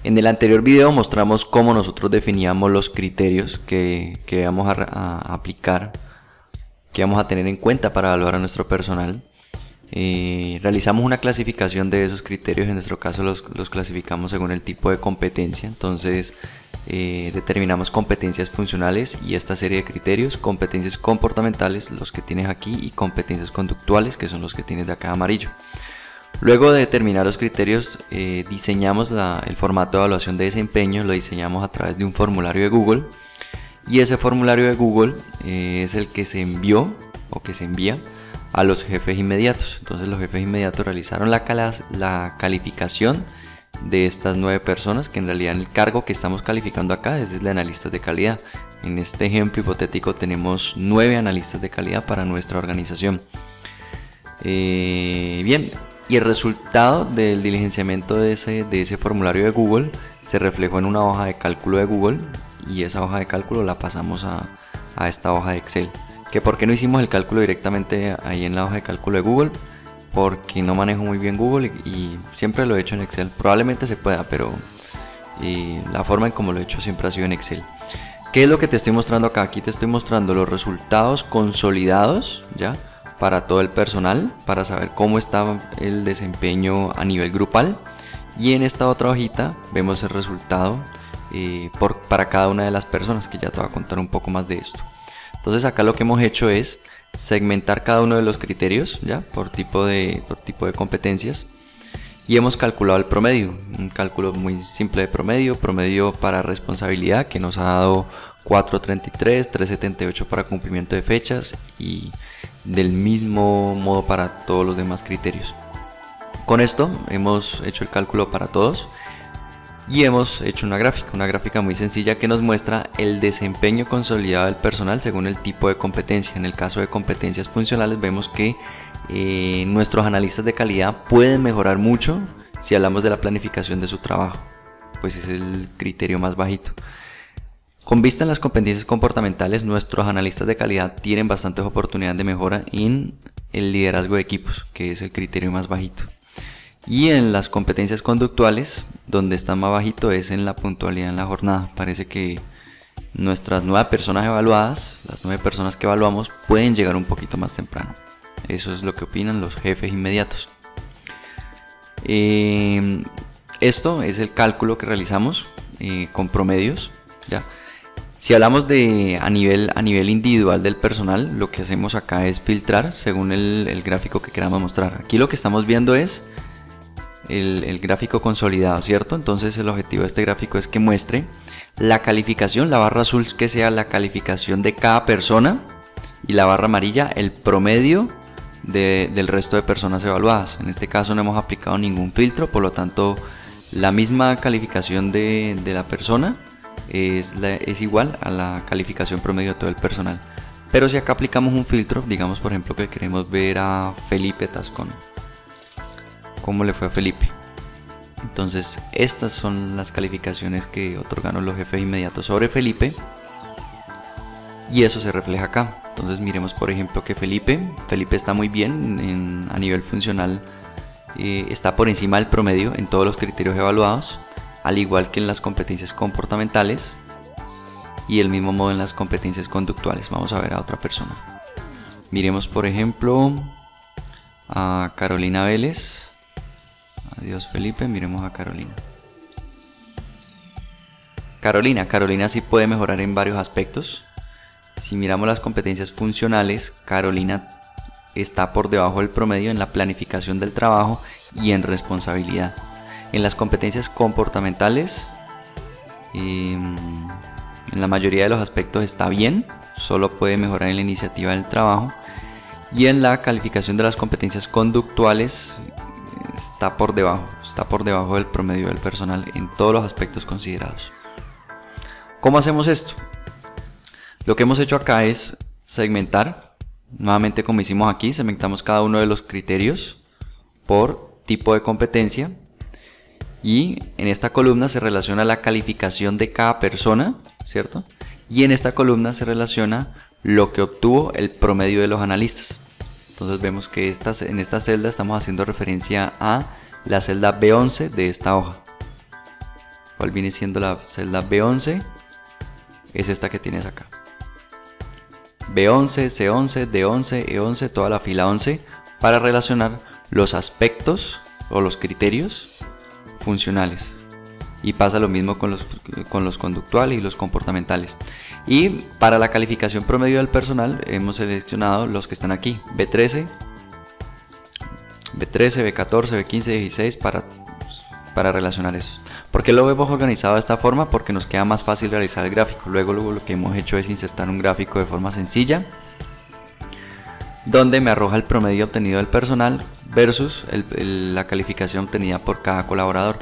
En el anterior video mostramos cómo nosotros definíamos los criterios que vamos a aplicar, que vamos a tener en cuenta para evaluar a nuestro personal. Realizamos una clasificación de esos criterios. En nuestro caso los clasificamos según el tipo de competencia. Entonces determinamos competencias funcionales y esta serie de criterios, competencias comportamentales, los que tienes aquí, y competencias conductuales, que son los que tienes de acá amarillo. Luego de determinar los criterios, diseñamos el formato de evaluación de desempeño. Lo diseñamos a través de un formulario de Google, y ese formulario de Google es el que se envió o que se envía a los jefes inmediatos. Entonces los jefes inmediatos realizaron la calificación de estas 9 personas, que en realidad el cargo que estamos calificando acá es el de analistas de calidad. En este ejemplo hipotético tenemos 9 analistas de calidad para nuestra organización. Bien, y el resultado del diligenciamiento de ese formulario de Google se reflejó en una hoja de cálculo de Google, y esa hoja de cálculo la pasamos a esta hoja de Excel. ¿Que por qué no hicimos el cálculo directamente ahí en la hoja de cálculo de Google? Porque no manejo muy bien Google y siempre lo he hecho en Excel. Probablemente se pueda, pero la forma en como lo he hecho siempre ha sido en Excel. ¿Qué es lo que te estoy mostrando acá? Aquí te estoy mostrando los resultados consolidados ya para todo el personal, para saber cómo está el desempeño a nivel grupal. Y en esta otra hojita vemos el resultado para cada una de las personas, que ya te voy a contar un poco más de esto. Entonces acá lo que hemos hecho es segmentar cada uno de los criterios ya por tipo de competencias, y hemos calculado el promedio, un cálculo muy simple de promedio para responsabilidad, que nos ha dado 4.33, 3.78 para cumplimiento de fechas, y del mismo modo para todos los demás criterios. Con esto hemos hecho el cálculo para todos y hemos hecho una gráfica muy sencilla que nos muestra el desempeño consolidado del personal según el tipo de competencia. En el caso de competencias funcionales vemos que nuestros analistas de calidad pueden mejorar mucho si hablamos de la planificación de su trabajo, pues es el criterio más bajito. Con vista en las competencias comportamentales, nuestros analistas de calidad tienen bastantes oportunidades de mejora en el liderazgo de equipos, que es el criterio más bajito. Y en las competencias conductuales, donde está más bajito, es en la puntualidad en la jornada. Parece que nuestras 9 personas evaluadas, las 9 personas que evaluamos, pueden llegar un poquito más temprano. Eso es lo que opinan los jefes inmediatos. Esto es el cálculo que realizamos con promedios, ¿ya? Si hablamos de a nivel individual del personal, lo que hacemos acá es filtrar según el gráfico que queramos mostrar. Aquí lo que estamos viendo es el gráfico consolidado, ¿cierto? Entonces el objetivo de este gráfico es que muestre la calificación, la barra azul que sea la calificación de cada persona, y la barra amarilla el promedio del resto de personas evaluadas. En este caso no hemos aplicado ningún filtro, por lo tanto la misma calificación de la persona es igual a la calificación promedio de todo el personal. Pero si acá aplicamos un filtro, digamos por ejemplo que queremos ver a Felipe Tascón, cómo le fue a Felipe, entonces estas son las calificaciones que otorgaron los jefes inmediatos sobre Felipe, y eso se refleja acá. Entonces miremos por ejemplo que Felipe está muy bien a nivel funcional, está por encima del promedio en todos los criterios evaluados, al igual que en las competencias comportamentales, y del mismo modo en las competencias conductuales. Vamos a ver a otra persona. Miremos por ejemplo a Carolina Vélez. Adiós Felipe, miremos a Carolina. Carolina sí puede mejorar en varios aspectos. Si miramos las competencias funcionales, Carolina está por debajo del promedio en la planificación del trabajo y en responsabilidad. En las competencias comportamentales, en la mayoría de los aspectos está bien, solo puede mejorar en la iniciativa del trabajo. Y en la calificación de las competencias conductuales está por debajo del promedio del personal en todos los aspectos considerados. ¿Cómo hacemos esto? Lo que hemos hecho acá es segmentar, nuevamente como hicimos aquí, segmentamos cada uno de los criterios por tipo de competencia, y en esta columna se relaciona la calificación de cada persona, ¿cierto? Y en esta columna se relaciona lo que obtuvo el promedio de los analistas. Entonces vemos que en esta celda estamos haciendo referencia a la celda B11 de esta hoja. ¿Cuál viene siendo la celda B11? Es esta que tienes acá. B11, C11, D11, E11, toda la fila 11 para relacionar los aspectos o los criterios funcionales. Y pasa lo mismo con los conductuales y los comportamentales. Y para la calificación promedio del personal hemos seleccionado los que están aquí, B13, B14, B15, 16 para relacionar esos. ¿Por qué lo hemos organizado de esta forma? Porque nos queda más fácil realizar el gráfico. Luego lo que hemos hecho es insertar un gráfico de forma sencilla, donde me arroja el promedio obtenido del personal versus la calificación obtenida por cada colaborador.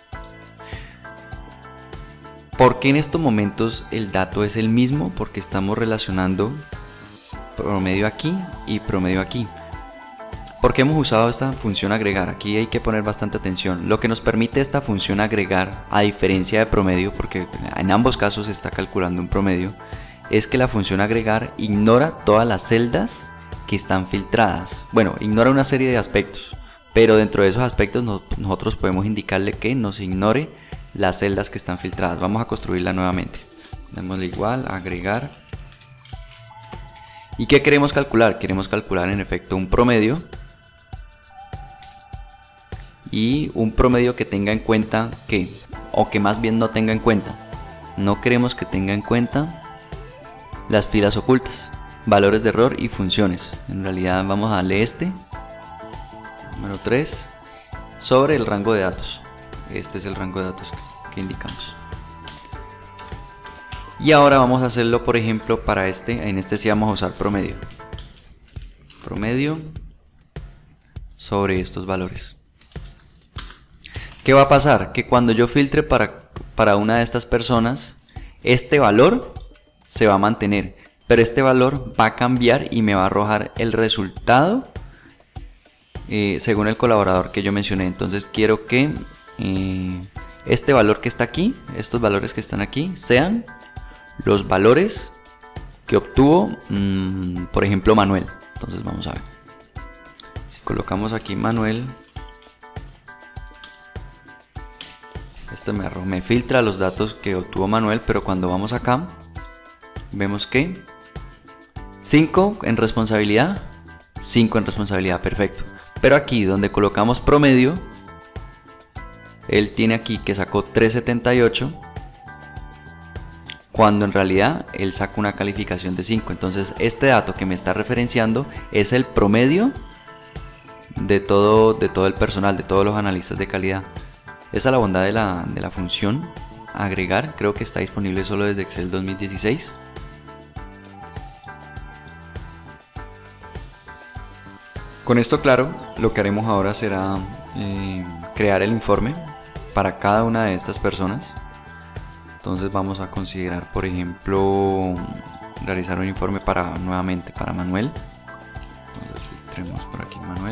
¿Por qué en estos momentos el dato es el mismo? Porque estamos relacionando promedio aquí y promedio aquí. ¿Por qué hemos usado esta función agregar? Aquí hay que poner bastante atención. Lo que nos permite esta función agregar, a diferencia de promedio, porque en ambos casos se está calculando un promedio, es que la función agregar ignora todas las celdas que están filtradas. Bueno, ignora una serie de aspectos, pero dentro de esos aspectos nosotros podemos indicarle que nos ignore las celdas que están filtradas. Vamos a construirla nuevamente. Démosle igual, agregar. ¿Y qué queremos calcular? Queremos calcular en efecto un promedio. Y un promedio que tenga en cuenta que, o que más bien no tenga en cuenta. No queremos que tenga en cuenta las filas ocultas, valores de error y funciones. En realidad vamos a darle este, número 3, sobre el rango de datos. Este es el rango de datos que indicamos. Y ahora vamos a hacerlo, por ejemplo, para en este sí vamos a usar promedio. Promedio sobre estos valores. ¿Qué va a pasar? Que cuando yo filtre para una de estas personas, este valor se va a mantener, pero este valor va a cambiar y me va a arrojar el resultado según el colaborador que yo mencioné. Entonces quiero que este valor que está aquí, estos valores que están aquí, sean los valores que obtuvo, por ejemplo, Manuel. Entonces vamos a ver. Si colocamos aquí Manuel, esto me filtra los datos que obtuvo Manuel, pero cuando vamos acá, vemos que 5 en responsabilidad, 5 en responsabilidad, perfecto. Pero aquí donde colocamos promedio, él tiene aquí que sacó 378, cuando en realidad él sacó una calificación de 5. Entonces este dato que me está referenciando es el promedio de todo el personal, de todos los analistas de calidad. Esa es la bondad de la función agregar. Creo que está disponible solo desde Excel 2016. Con esto claro, lo que haremos ahora será crear el informe para cada una de estas personas. Entonces vamos a considerar, por ejemplo, realizar un informe nuevamente para Manuel. Entonces filtremos por aquí Manuel.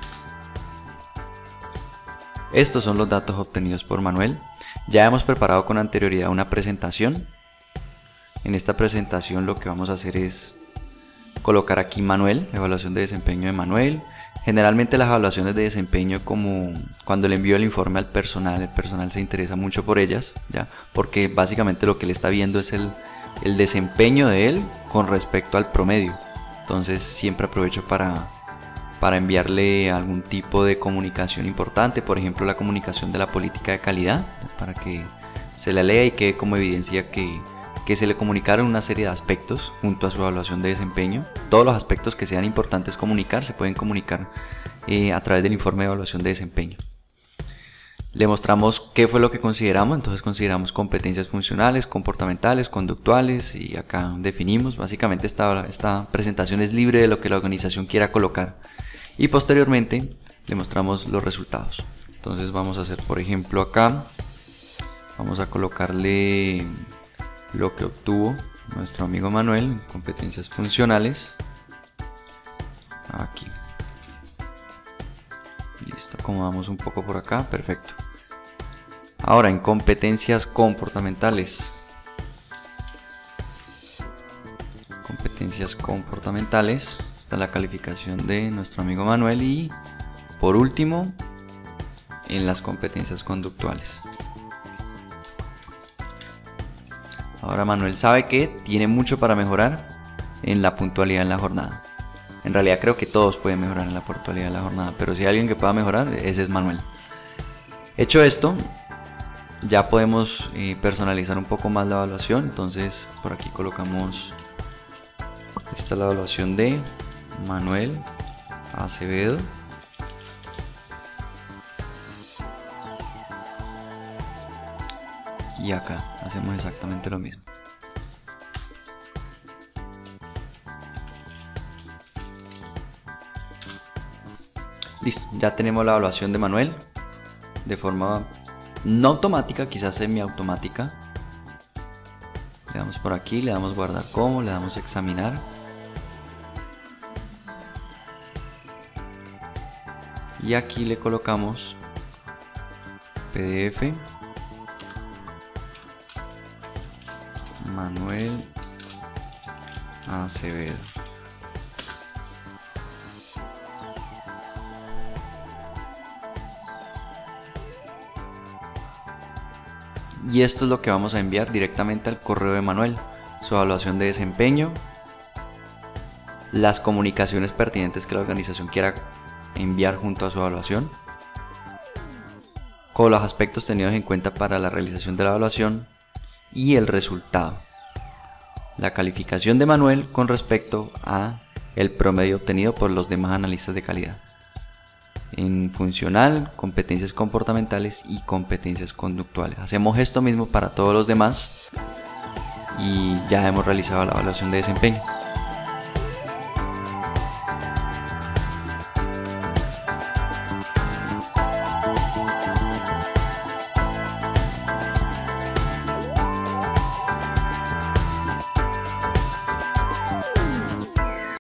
Estos son los datos obtenidos por Manuel. Ya hemos preparado con anterioridad una presentación. En esta presentación lo que vamos a hacer es colocar aquí Manuel, evaluación de desempeño de Manuel. Generalmente las evaluaciones de desempeño, como cuando le envío el informe al personal, el personal se interesa mucho por ellas, ¿ya? Porque básicamente lo que él está viendo es el desempeño de él con respecto al promedio. Entonces siempre aprovecho para enviarle algún tipo de comunicación importante, por ejemplo la comunicación de la política de calidad, para que se la lea y quede como evidencia que se le comunicaron una serie de aspectos junto a su evaluación de desempeño. Todos los aspectos que sean importantes comunicar se pueden comunicar a través del informe de evaluación de desempeño. Le mostramos qué fue lo que consideramos. Entonces consideramos competencias funcionales, comportamentales, conductuales, y acá definimos. Básicamente esta presentación es libre de lo que la organización quiera colocar. Y posteriormente le mostramos los resultados. Entonces vamos a hacer, por ejemplo, acá vamos a colocarle lo que obtuvo nuestro amigo Manuel en competencias funcionales. Aquí. Listo, acomodamos un poco por acá, perfecto. Ahora en competencias comportamentales. Competencias comportamentales, está la calificación de nuestro amigo Manuel, y por último en las competencias conductuales. Ahora Manuel sabe que tiene mucho para mejorar en la puntualidad en la jornada. En realidad creo que todos pueden mejorar en la puntualidad de la jornada, pero si hay alguien que pueda mejorar, ese es Manuel. Hecho esto, ya podemos personalizar un poco más la evaluación. Entonces por aquí colocamos, esta es la evaluación de Manuel Acevedo. Y acá hacemos exactamente lo mismo. Listo, ya tenemos la evaluación de Manuel de forma no automática, quizás semiautomática. Le damos por aquí, le damos guardar como, le damos examinar. Y aquí le colocamos PDF Manuel Acevedo. Y esto es lo que vamos a enviar directamente al correo de Manuel: su evaluación de desempeño, las comunicaciones pertinentes que la organización quiera enviar junto a su evaluación, con los aspectos tenidos en cuenta para la realización de la evaluación, y el resultado, la calificación de Manuel con respecto a el promedio obtenido por los demás analistas de calidad en funcional, competencias comportamentales y competencias conductuales. Hacemos esto mismo para todos los demás y ya hemos realizado la evaluación de desempeño.